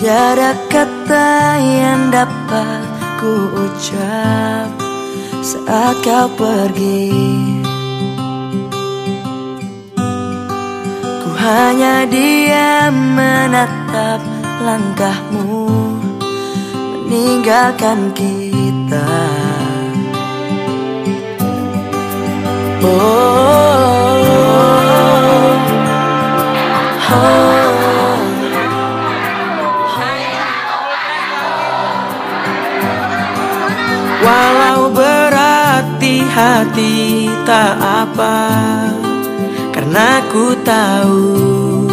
Tiada kata yang dapat ku ucap saat kau pergi. Ku hanya diam menatap langkahmu meninggalkan kita. Walau berat di hati tak apa, karena ku tahu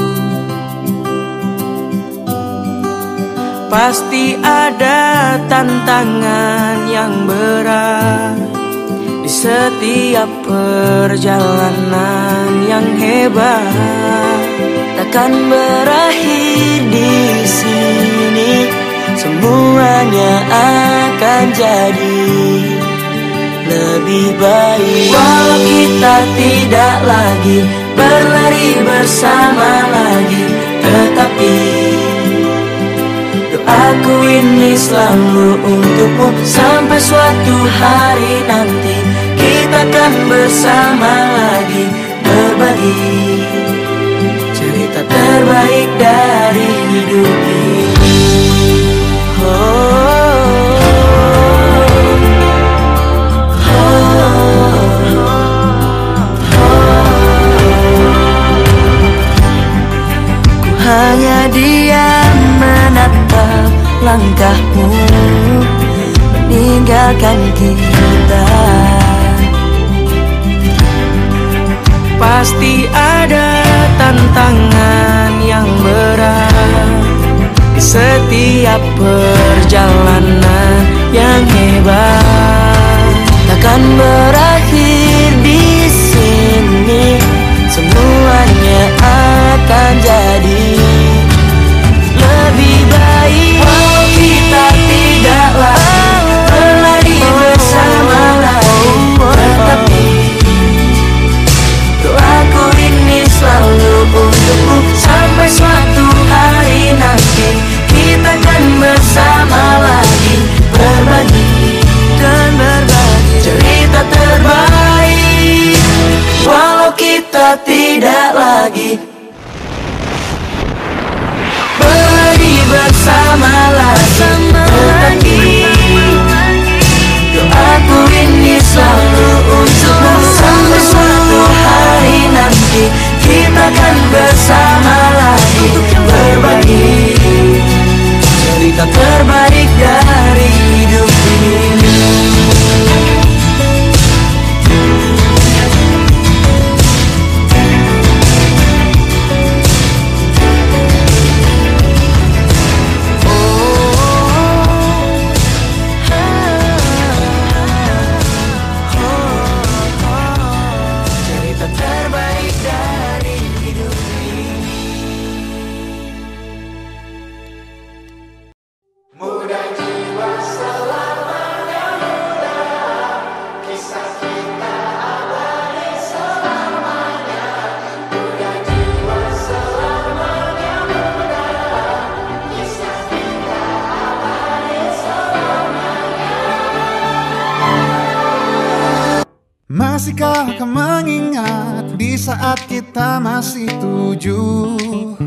pasti ada tantangan yang berat di setiap perjalanan yang hebat. Takkan berakhir di sini, semuanya akan jadi lebih baik. Walau kita tidak lagi berlari bersama lagi, tetapi doaku ini selalu untukmu. Sampai suatu hari nanti kita akan bersama lagi, berbagi cerita terbaik dari hidup ini. Hanya diam menatap langkahmu meninggalkan kita. Pasti ada tantangan yang berat di setiap perjalanan yang hebat. Takkan berakhir di sini, semuanya akan jadi lebih baik. Walau kita tidak lagi berlari bersama lagi, tetapi doaku ini selalu untukmu. Sampai suatu hari nanti kita akan bersama lagi, berbagi dan berbagi cerita terbaik. Walau kita tidak lagi berlari bersama lagi, tetapi doaku ini selalu untukmu. Sampai suatu hari nanti kita akan bersama lagi, berbagi cerita terbaik dari hidup ini. Masihkah kau mengingat di saat kita masih 17?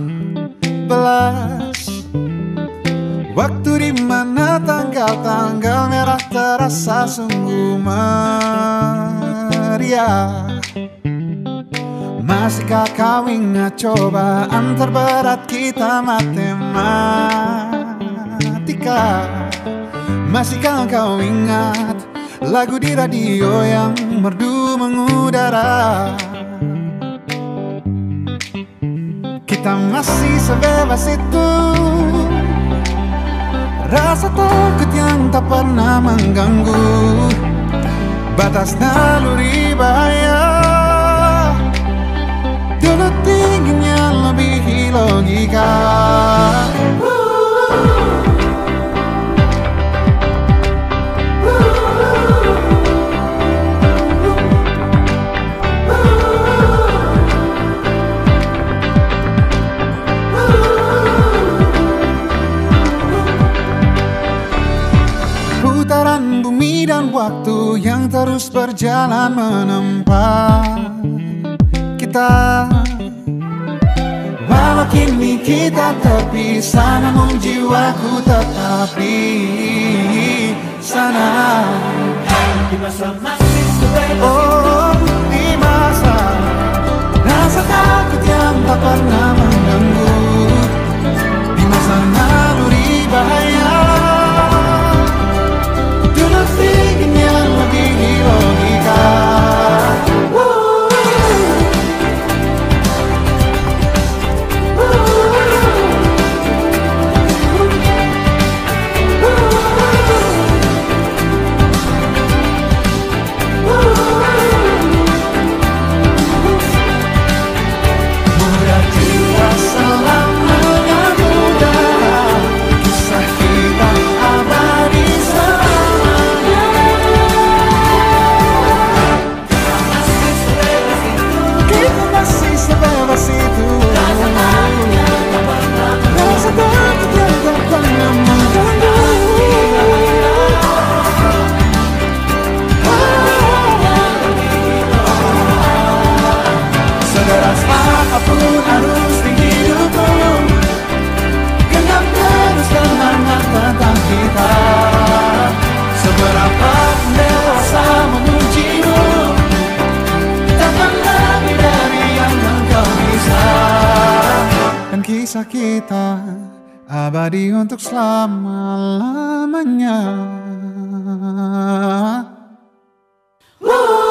Waktu dimana tanggal-tanggal merah terasa sungguh meriah. Masihkah kau ingat cobaan terberat kita matematika? Masihkah kau ingat lagu di radio yang merdu mengudara? Kita masih sebebas itu, rasa takut yang tak pernah mengganggu batas naluri bahaya. Dulu tingginya lebih logika. terus berjalan menempa kita. Walau kini kita terpisah, namun jiwaku tetap di sana. Oh, di masa rasa takut yang tak pernah mengganggu, di masa naluri bahaya, dulu ingin yang lebih logika. Kisah kita abadi untuk selama-lamanya.